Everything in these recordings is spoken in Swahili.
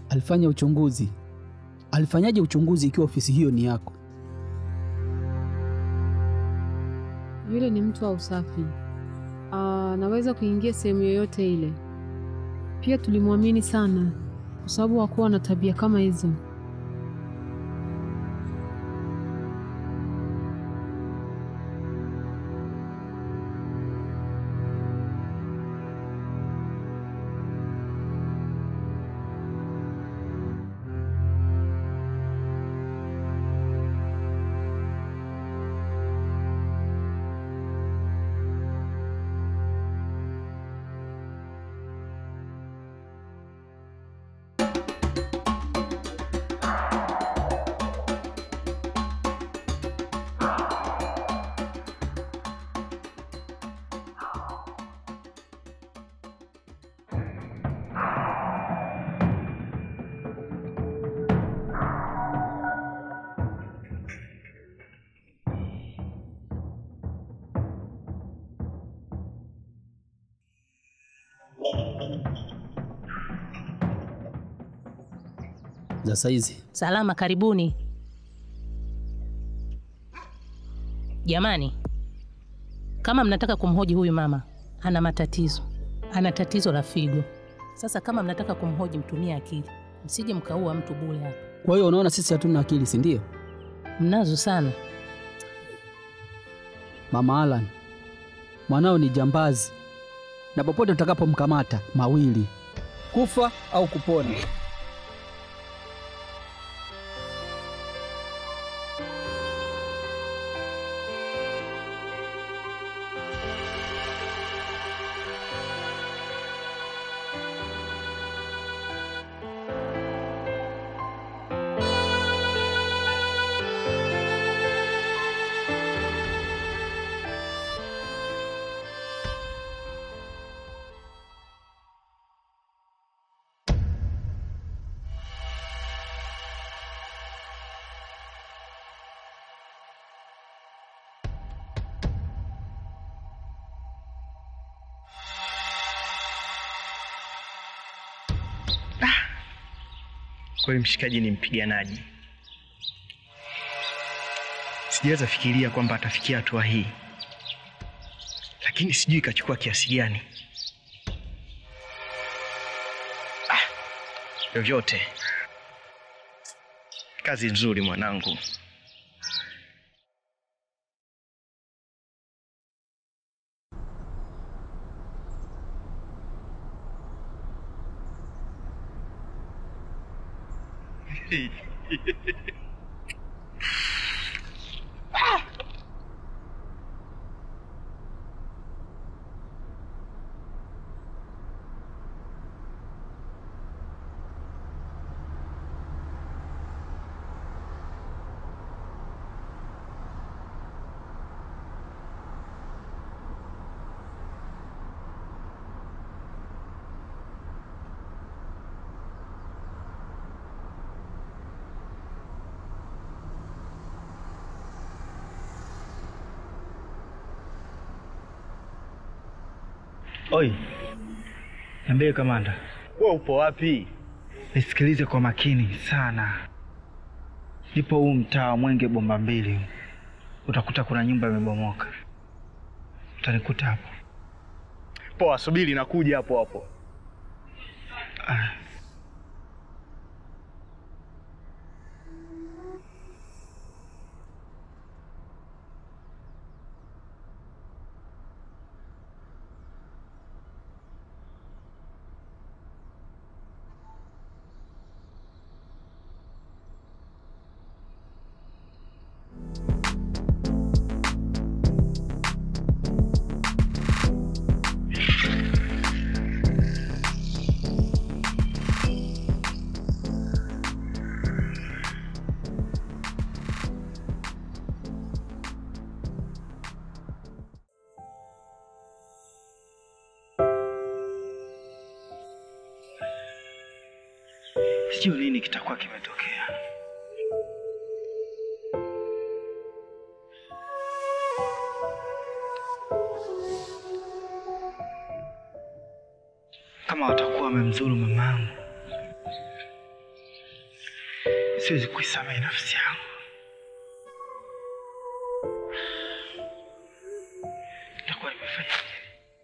alifanya uchunguzi. Alifanyaje uchunguzi ikiwa ofisi hiyo ni yako? Yule ni mtu wa usafi. Anaweza kuingia sehemu yoyote ile. Pia tulimwamini sana kwa sababu hakuwa na tabia kama hizo. Za saizi. Salama, karibuni. Jamani, kama mnataka kumhoji huyu mama, ana matatizo. Ana tatizo la figo. Sasa kama mnataka kumhoji, mtumie akili. Msije mkaua mtu bure hapa. Kwa hiyo unaona sisi hatuna akili, si ndio? Mnazo sana. Mama Alan, mwanao ni jambazi. Na popote utakapomkamata, mawili: kufa au kupona. Kwa mshikaji ni mpiganaji. Sijaweza fikiria kwamba atafikia hatua hii. Lakini sijui kachukua kiasi gani. Vyovyote. Kazi nzuri mwanangu. Oi. Niambie kamanda. Wewe upo wapi? Nisikilize kwa makini sana. Nipo huu mtaa Mwenge bomba mbili. Utakuta kuna nyumba imebomoka. Utanikuta hapo. Poa, subiri nakuja hapo hapo. Sijui nini kitakuwa kimetokea. Kama watakuwa wamemzuru mamangu, siwezi kuisamehe nafsi yangu. Nitakuwa nimefanya nini?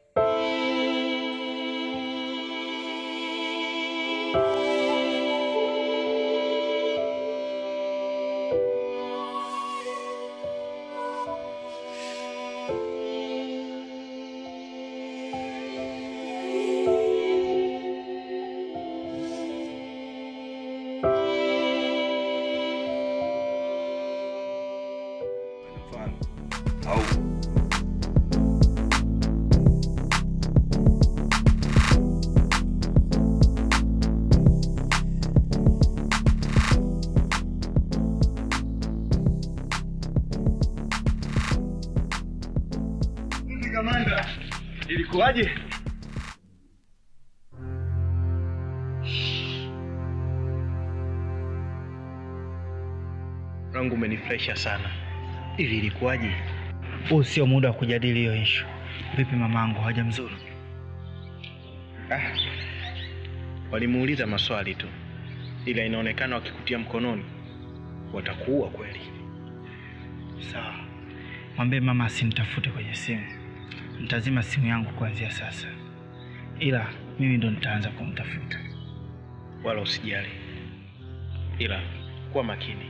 Kamanda, ilikuwaje? Rangu umenifresha sana. Hivi ilikuwaje? Huu sio muda wa kujadili hiyo issue. Vipi mamangu, hajamzuru? Walimuuliza maswali tu. Ila inaonekana wakikutia mkononi watakuua kweli. Sawa. Mwambie mama asinitafute kwenye simu. Nitazima simu yangu kuanzia sasa. Ila mimi ndo nitaanza kumtafuta. Wala usijali. Ila kuwa makini.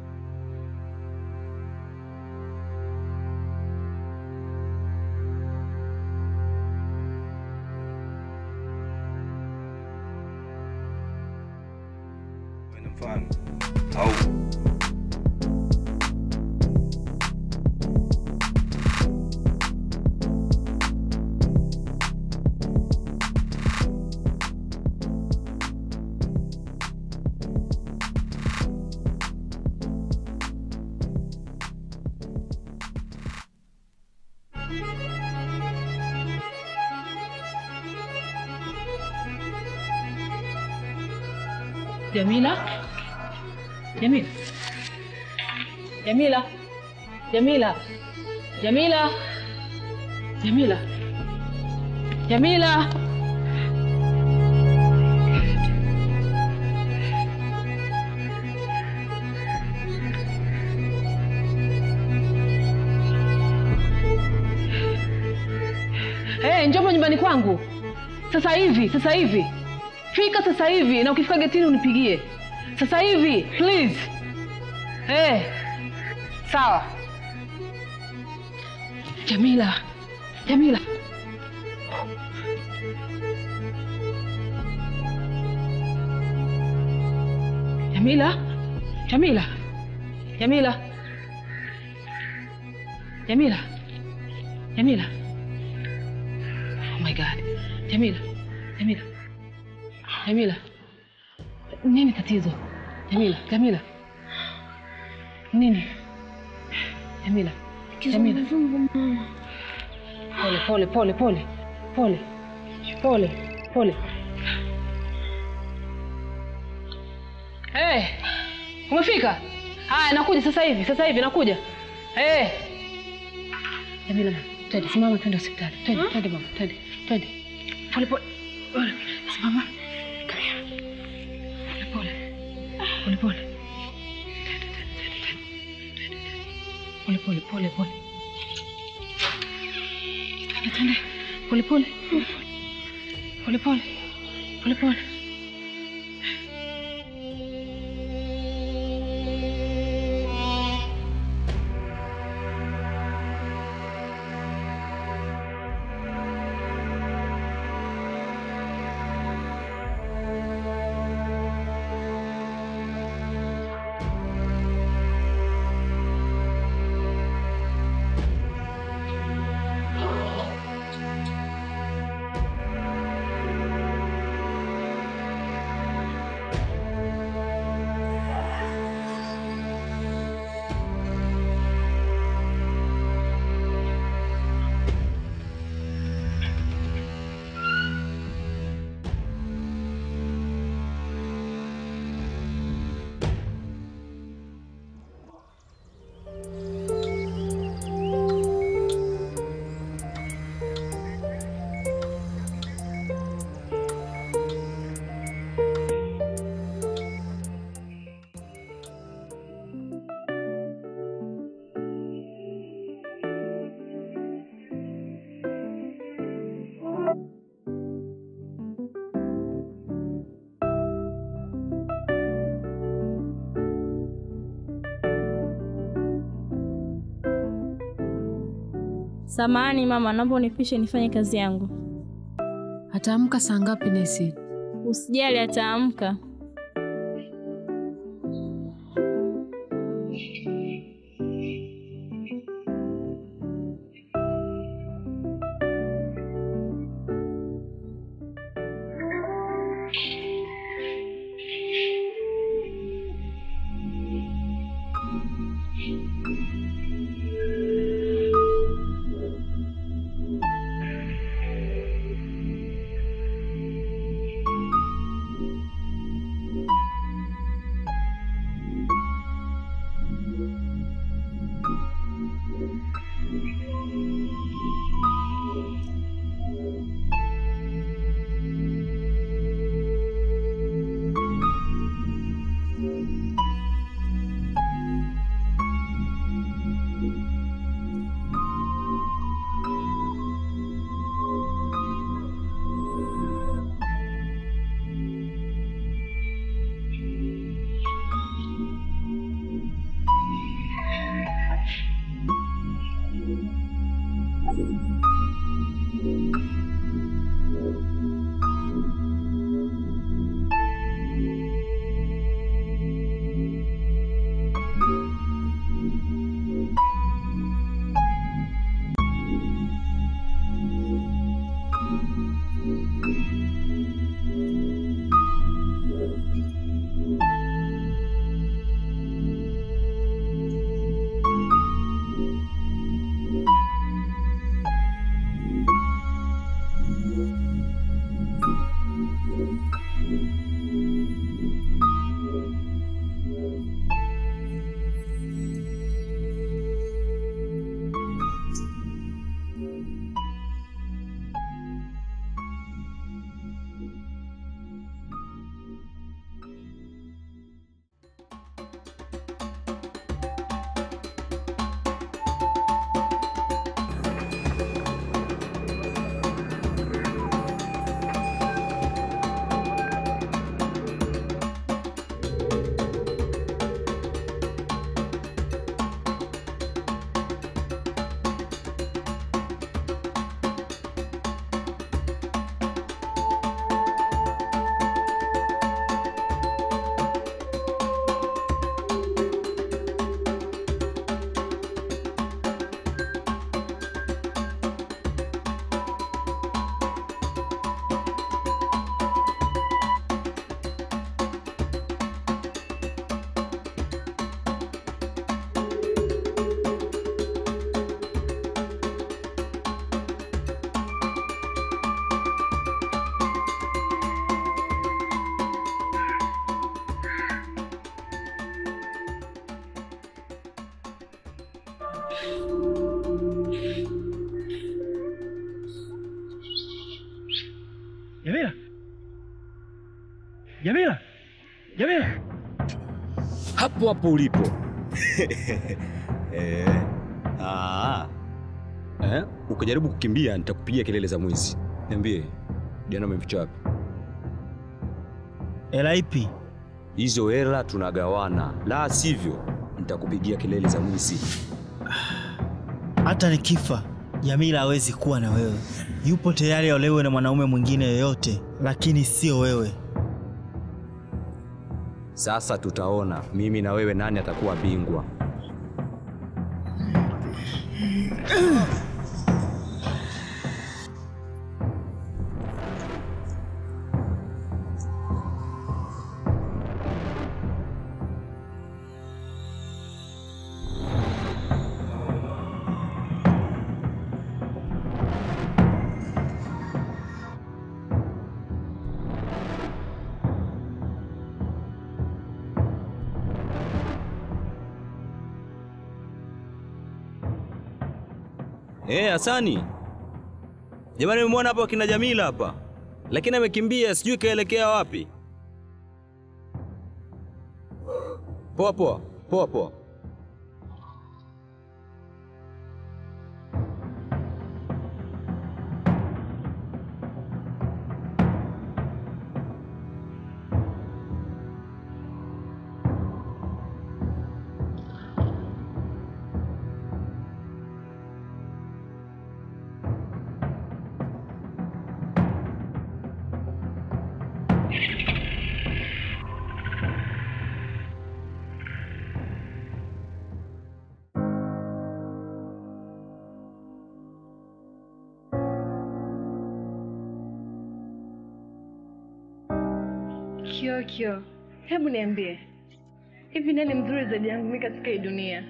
Mfano au Jamila? Jamila? Jamila? Jamila? Jamila? Jamila? Jamila? Hey, njoo nyumbani kwangu. Sasa hivi. Fika sasa hivi na ukifika getini unipigie. Sasa hivi, please. Sawa. Jamila. Jamila. Jamila. Jamila. Jamila. Jamila. Jamila. Oh my God. Jamila. Jamila. Jamila. Nini tatizo? Jamila. Jamila. Nini? Jamila. Jamila. Pole. Hey! Umefika? Haya, nakuja sasa hivi nakuja. Hey! Jamila, twende, simama twende hospitali. Twende mama, twende. Pole. Simama. Pole. Pole. Twende. Pole. Samahani mama, naomba unipishe nifanye kazi yangu. Ataamka saa ngapi Nesi? Usijali, ataamka. Jamila. Hapo hapo ulipo. Ukijaribu kukimbia nitakupigia kelele za mwizi. Niambie, Diana umeficha wapi? Hela ipi? Hizo hela tunagawana. La sivyo nitakupigia kelele za mwizi. Hata nikifa, Jamila hawezi kuwa na wewe. Yupo tayari aolewe na mwanaume mwingine yoyote, lakini sio wewe. Sasa tutaona mimi na wewe nani atakuwa bingwa. Hasani. Jamani nimemwona hapa kina Jamila hapa. Lakini amekimbia, sijui kaelekea wapi. Poa. Kio, hebu niambie, hivi nani mzuri zaidi yangu mimi katika hii dunia?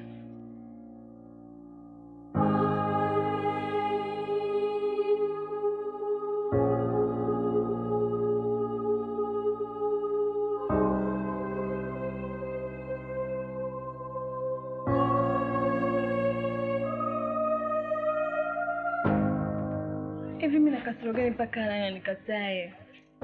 Hivi mimi nakasoro gani mpaka nani nikatae?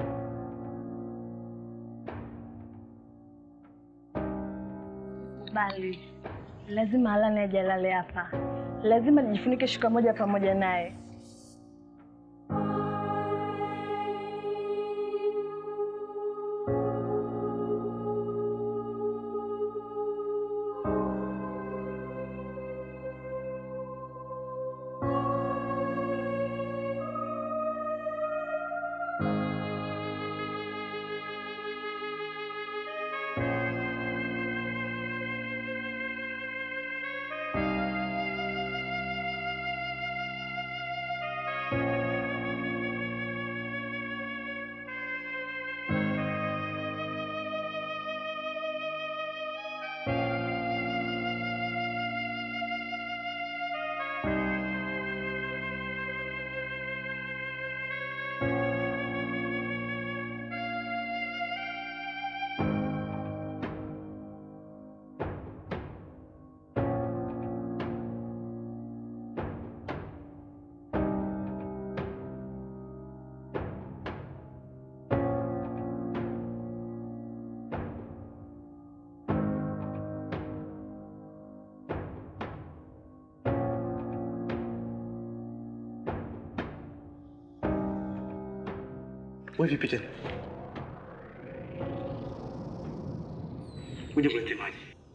Bali lazima alane ajalale hapa. Lazima nijifunike shuka moja pamoja naye. Wewe vipi tena? Uje kulete maji.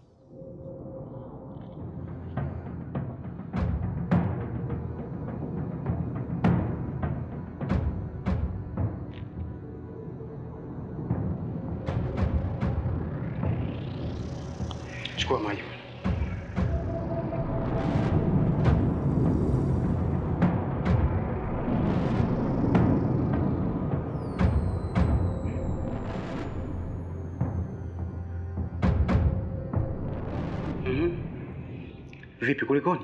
Chukua maji. Vipi kulikoni?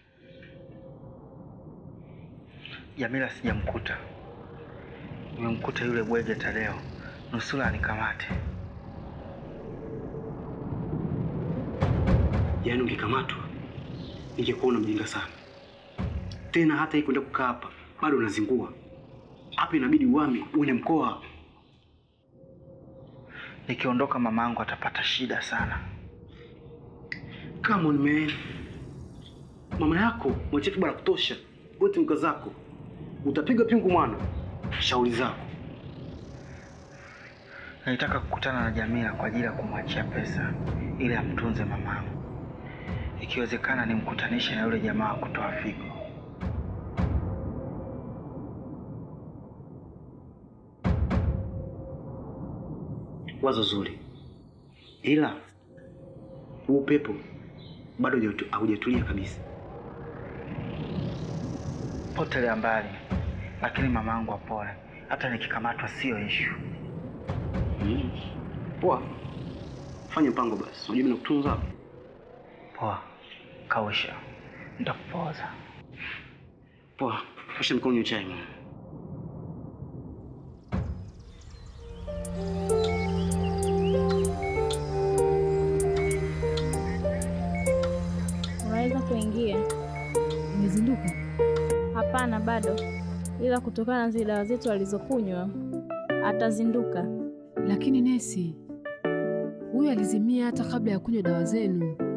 Jamila sijamkuta. Nimemkuta yule bwege Tadeo. Nusura anikamate. Yaani ungekamatwa ningekuona mjinga sana. Tena hata hii kwenda kukaa hapa bado unazingua. Hapa inabidi uame uende mkoa. Nikiondoka mamangu atapata shida sana. Come on man. Mama yako mwachefu bwana kutosha. Wote mka zako. Utapiga pingu mwana. Shauri zako. Nilitaka kukutana na Jamila kwa ajili ya kumwachia pesa ili amtunze mamangu. Ikiwezekana nimkutanishe na yule jamaa kutoa figo. Wazo zuri. Ila upepo bado haujatulia kabisa. Potelea mbali, lakini mamangu apone. Hata nikikamatwa sio issue. Poa. Fanya mpango basi. Unajua mimi nakutunza. Poa. Kausha. Nitakupoza. Poa. Osha mkono unywe chai mama. Unaweza kuingia. Umezinduka? Hapana bado. Ila kutokana na zile dawa zetu alizokunywa atazinduka. Lakini nesi, huyu alizimia hata kabla ya kunywa dawa zenu.